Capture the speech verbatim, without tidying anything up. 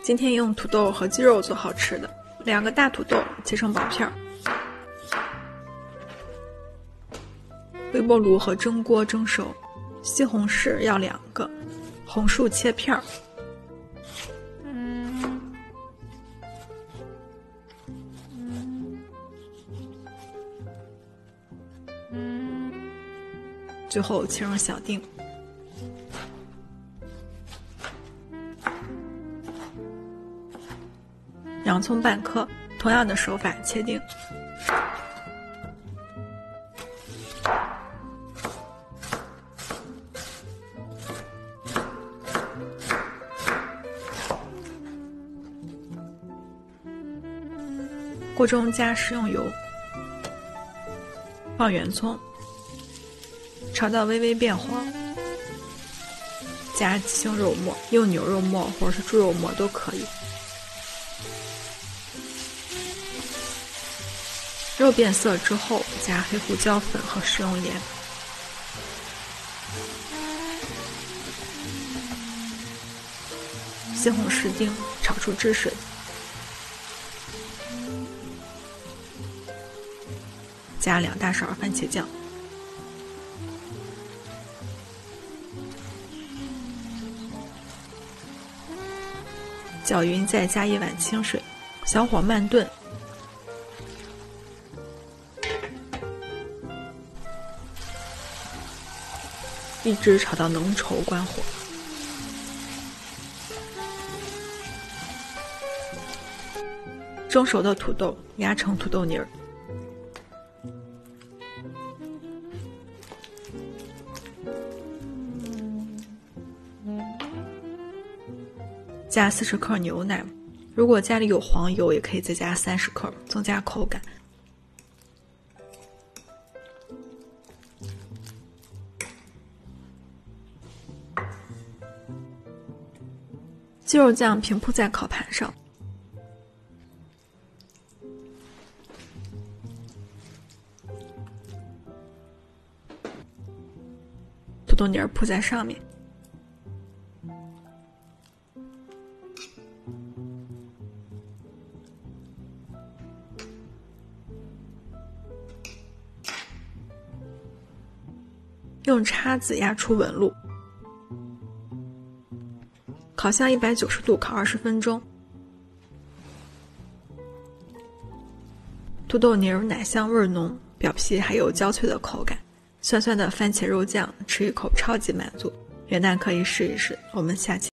今天用土豆和鸡肉做好吃的，两个大土豆切成薄片儿，微波炉和蒸锅蒸熟。西红柿要两个，红薯切片儿。最后切成小丁。洋葱半颗，同样的手法切丁。锅中加食用油，放圆葱，炒到微微变黄，加鸡胸肉末，用牛肉末或者是猪肉末都可以。肉变色之后，加黑胡椒粉和食用盐。西红柿丁炒出汁水，加两大勺番茄酱，搅匀再加一碗清水，小火慢炖。一直炒到浓稠，关火。蒸熟的土豆压成土豆泥儿，加四十克牛奶，如果家里有黄油，也可以再加三十克，增加口感。鸡肉酱平铺在烤盘上，土豆泥儿铺在上面，用叉子压出纹路。烤箱一百九十度烤二十分钟。土豆泥儿奶香味浓，表皮还有焦脆的口感，酸酸的番茄肉酱，吃一口超级满足。元旦可以试一试，我们下期